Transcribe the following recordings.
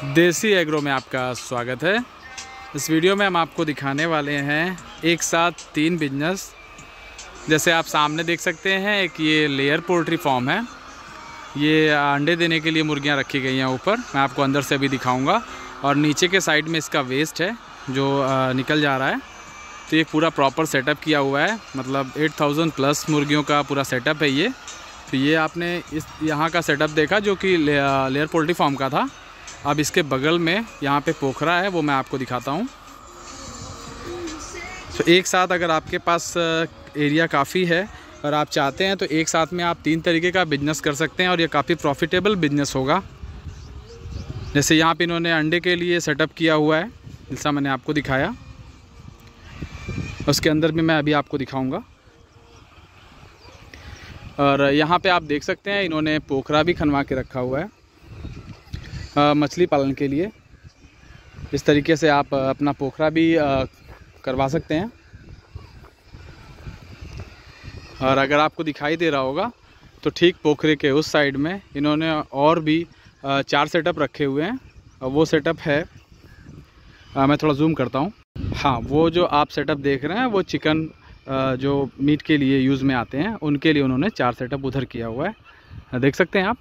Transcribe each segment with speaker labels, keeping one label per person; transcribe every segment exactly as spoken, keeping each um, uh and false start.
Speaker 1: देसी एग्रो में आपका स्वागत है। इस वीडियो में हम आपको दिखाने वाले हैं एक साथ तीन बिजनेस। जैसे आप सामने देख सकते हैं, एक ये लेयर पोल्ट्री फार्म है। ये अंडे देने के लिए मुर्गियां रखी गई हैं ऊपर। मैं आपको अंदर से अभी दिखाऊंगा। और नीचे के साइड में इसका वेस्ट है जो निकल जा रहा है। तो ये पूरा प्रॉपर सेटअप किया हुआ है, मतलब आठ हज़ार प्लस मुर्गियों का पूरा सेटअप है ये। तो ये आपने इस यहाँ का सेटअप देखा जो कि ले, लेयर पोल्ट्री फार्म का था। अब इसके बगल में यहाँ पे पोखरा है, वो मैं आपको दिखाता हूँ। तो एक साथ अगर आपके पास एरिया काफ़ी है और आप चाहते हैं तो एक साथ में आप तीन तरीके का बिजनेस कर सकते हैं और ये काफ़ी प्रॉफिटेबल बिजनेस होगा। जैसे यहाँ पे इन्होंने अंडे के लिए सेटअप किया हुआ है, जैसा मैंने आपको दिखाया। उसके अंदर भी मैं अभी आपको दिखाऊंगा। और यहाँ पे आप देख सकते हैं इन्होंने पोखरा भी खनवा के रखा हुआ है आ, मछली पालन के लिए। इस तरीके से आप अपना पोखरा भी आ, करवा सकते हैं। और अगर आपको दिखाई दे रहा होगा तो ठीक पोखरे के उस साइड में इन्होंने और भी आ, चार सेटअप रखे हुए हैं। और वो सेटअप है, आ, मैं थोड़ा जूम करता हूँ। हाँ, वो जो आप सेटअप देख रहे हैं वो चिकन आ, जो मीट के लिए यूज़ में आते हैं, उनके लिए उन्होंने चार सेटअप उधर किया हुआ है। देख सकते हैं आप।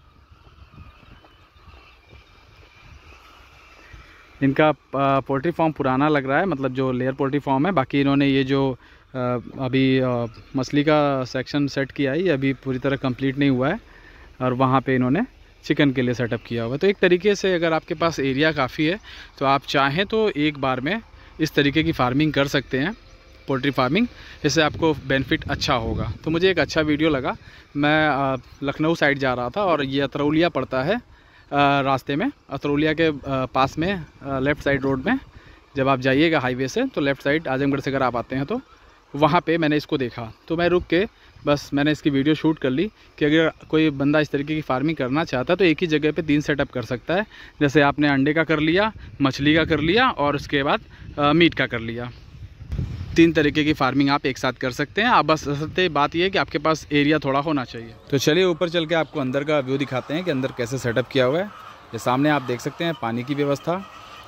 Speaker 1: इनका पोल्ट्री फार्म पुराना लग रहा है, मतलब जो लेयर पोल्ट्री फार्म है। बाकी इन्होंने ये जो अभी मछली का सेक्शन सेट किया है, ये अभी पूरी तरह कंप्लीट नहीं हुआ है। और वहाँ पे इन्होंने चिकन के लिए सेटअप किया हुआ है। तो एक तरीके से अगर आपके पास एरिया काफ़ी है तो आप चाहें तो एक बार में इस तरीके की फार्मिंग कर सकते हैं, पोल्ट्री फार्मिंग। इससे आपको बेनिफिट अच्छा होगा। तो मुझे एक अच्छा वीडियो लगा। मैं लखनऊ साइड जा रहा था और ये अतरौलिया पड़ता है रास्ते में। अतरौलिया के पास में लेफ़्ट साइड रोड में जब आप जाइएगा हाईवे से, तो लेफ़्ट साइड आजमगढ़ से अगर आप आते हैं तो वहाँ पे मैंने इसको देखा। तो मैं रुक के बस मैंने इसकी वीडियो शूट कर ली कि अगर कोई बंदा इस तरीके की फार्मिंग करना चाहता है तो एक ही जगह पे तीन सेटअप कर सकता है। जैसे आपने अंडे का कर लिया, मछली का कर लिया और उसके बाद मीट का कर लिया। तीन तरीके की फार्मिंग आप एक साथ कर सकते हैं। आप बस असते बात यह है कि आपके पास एरिया थोड़ा होना चाहिए। तो चलिए ऊपर चल के आपको अंदर का व्यू दिखाते हैं कि अंदर कैसे सेटअप किया हुआ है। ये सामने आप देख सकते हैं पानी की व्यवस्था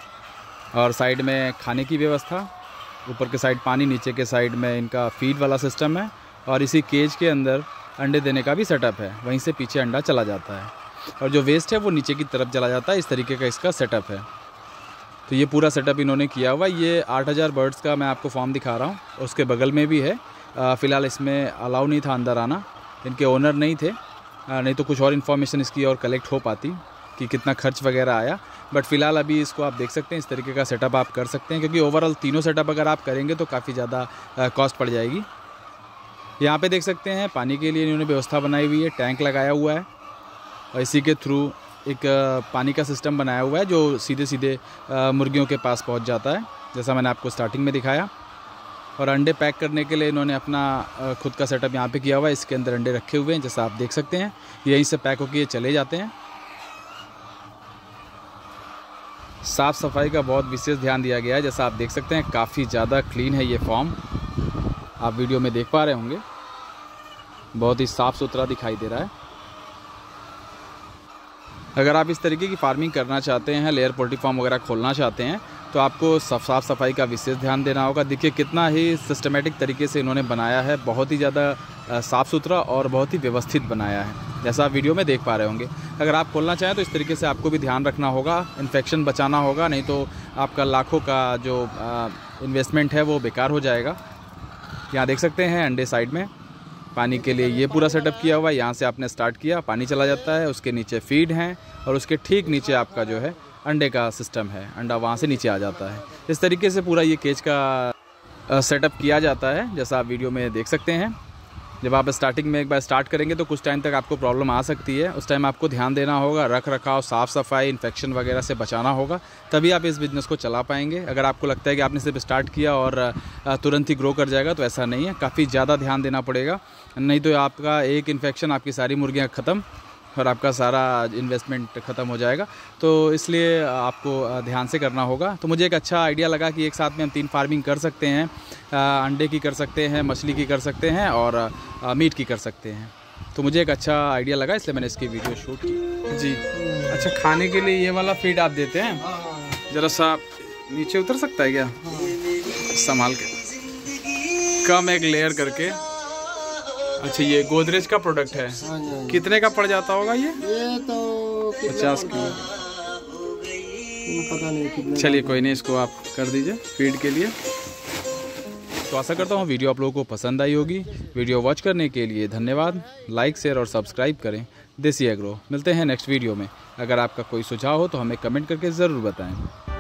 Speaker 1: और साइड में खाने की व्यवस्था। ऊपर के साइड पानी, नीचे के साइड में इनका फीड वाला सिस्टम है। और इसी केज के अंदर अंडे देने का भी सेटअप है। वहीं से पीछे अंडा चला जाता है और जो वेस्ट है वो नीचे की तरफ चला जाता है। इस तरीके का इसका सेटअप है। तो ये पूरा सेटअप इन्होंने किया हुआ। ये आठ हज़ार बर्ड्स का मैं आपको फॉर्म दिखा रहा हूँ। उसके बगल में भी है। फ़िलहाल इसमें अलाउ नहीं था अंदर आना, इनके ओनर नहीं थे, आ, नहीं तो कुछ और इन्फॉर्मेशन इसकी और कलेक्ट हो पाती कि कितना खर्च वगैरह आया। बट फ़िलहाल अभी इसको आप देख सकते हैं, इस तरीके का सेटअप आप कर सकते हैं। क्योंकि ओवरऑल तीनों सेटअप अगर आप करेंगे तो काफ़ी ज़्यादा कॉस्ट पड़ जाएगी। यहाँ पे देख सकते हैं पानी के लिए इन्होंने व्यवस्था बनाई हुई है, टैंक लगाया हुआ है और इसी के थ्रू एक पानी का सिस्टम बनाया हुआ है जो सीधे सीधे मुर्गियों के पास पहुंच जाता है, जैसा मैंने आपको स्टार्टिंग में दिखाया। और अंडे पैक करने के लिए इन्होंने अपना खुद का सेटअप यहाँ पे किया हुआ है। इसके अंदर अंडे रखे हुए हैं, जैसा आप देख सकते हैं। यहीं से पैक होकर ये चले जाते हैं। साफ़ सफाई का बहुत विशेष ध्यान दिया गया है, जैसा आप देख सकते हैं। काफ़ी ज़्यादा क्लीन है ये फार्म, आप वीडियो में देख पा रहे होंगे। बहुत ही साफ़ सुथरा दिखाई दे रहा है। अगर आप इस तरीके की फार्मिंग करना चाहते हैं, लेयर पोल्ट्री फार्म वगैरह खोलना चाहते हैं, तो आपको साफ़ सफाई का विशेष ध्यान देना होगा। देखिए कितना ही सिस्टमेटिक तरीके से इन्होंने बनाया है। बहुत ही ज़्यादा साफ़ सुथरा और बहुत ही व्यवस्थित बनाया है, जैसा आप वीडियो में देख पा रहे होंगे। अगर आप खोलना चाहें तो इस तरीके से आपको भी ध्यान रखना होगा, इन्फेक्शन बचाना होगा, नहीं तो आपका लाखों का जो इन्वेस्टमेंट है वो बेकार हो जाएगा। यहाँ देख सकते हैं अंडे साइड में पानी के लिए ये पूरा सेटअप किया हुआ है। यहाँ से आपने स्टार्ट किया, पानी चला जाता है, उसके नीचे फीड हैं और उसके ठीक नीचे आपका जो है अंडे का सिस्टम है। अंडा वहाँ से नीचे आ जाता है। इस तरीके से पूरा ये केज का सेटअप किया जाता है, जैसा आप वीडियो में देख सकते हैं। जब आप स्टार्टिंग में एक बार स्टार्ट करेंगे तो कुछ टाइम तक आपको प्रॉब्लम आ सकती है। उस टाइम आपको ध्यान देना होगा, रख रखाव, साफ़ सफाई, इन्फेक्शन वगैरह से बचाना होगा, तभी आप इस बिज़नेस को चला पाएंगे। अगर आपको लगता है कि आपने सिर्फ स्टार्ट किया और तुरंत ही ग्रो कर जाएगा, तो ऐसा नहीं है। काफ़ी ज़्यादा ध्यान देना पड़ेगा, नहीं तो आपका एक इन्फेक्शन आपकी सारी मुर्गियाँ ख़त्म और आपका सारा इन्वेस्टमेंट ख़त्म हो जाएगा। तो इसलिए आपको ध्यान से करना होगा। तो मुझे एक अच्छा आइडिया लगा कि एक साथ में हम तीन फार्मिंग कर सकते हैं। अंडे की कर सकते हैं, मछली की कर सकते हैं और मीट की कर सकते हैं। तो मुझे एक अच्छा आइडिया लगा, इसलिए मैंने इसकी वीडियो शूट की। जी। अच्छा, खाने के लिए ये वाला फीड आप देते हैं?
Speaker 2: हाँ।
Speaker 1: जरा सा नीचे उतर सकता है क्या?
Speaker 2: हाँ।
Speaker 1: संभाल के, कम एक लेयर करके। अच्छा, ये गोदरेज का प्रोडक्ट है।
Speaker 2: हाँ जी, हाँ जी।
Speaker 1: कितने का पड़ जाता होगा ये?
Speaker 2: ये तो
Speaker 1: पचास की।
Speaker 2: पता नहीं कितने।
Speaker 1: चलिए कोई नहीं, इसको आप कर दीजिए फीड के लिए। तो आशा करता हूँ वीडियो आप लोगों को पसंद आई होगी। वीडियो वॉच करने के लिए धन्यवाद। लाइक, शेयर और सब्सक्राइब करें देसी एग्रो। मिलते हैं नेक्स्ट वीडियो में। अगर आपका कोई सुझाव हो तो हमें कमेंट करके ज़रूर बताएं।